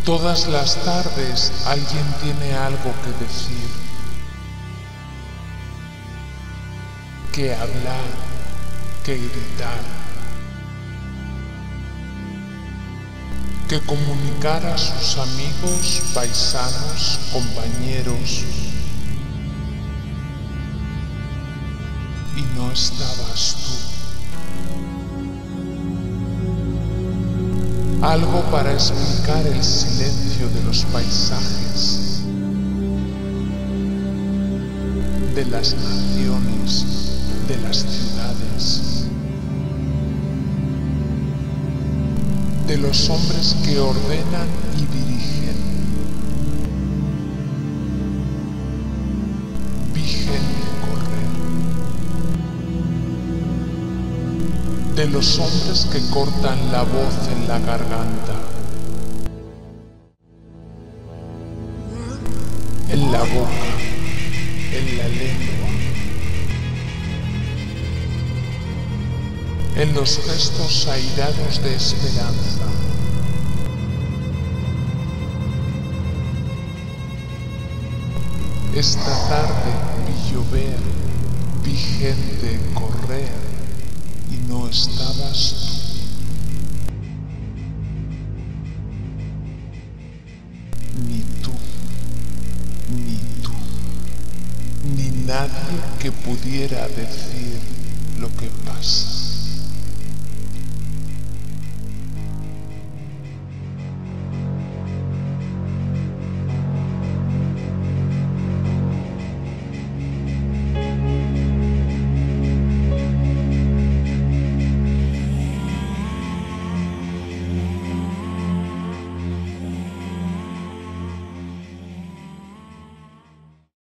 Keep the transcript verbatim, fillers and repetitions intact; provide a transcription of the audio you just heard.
Todas las tardes alguien tiene algo que decir, que hablar, que gritar, que comunicar a sus amigos, paisanos, compañeros. Y no estabas tú. Algo para explicar el silencio de los paisajes, de las naciones, de las ciudades, de los hombres que ordenan y dirigen. Vi gente correr, de los hombres que cortan la voz en la garganta, en la boca, en la lengua, en los gestos airados de esperanza. Esta tarde vi llover, vi gente correr y no estabas tú. Ni tú, ni tú, ni nadie que pudiera decir lo que pasa.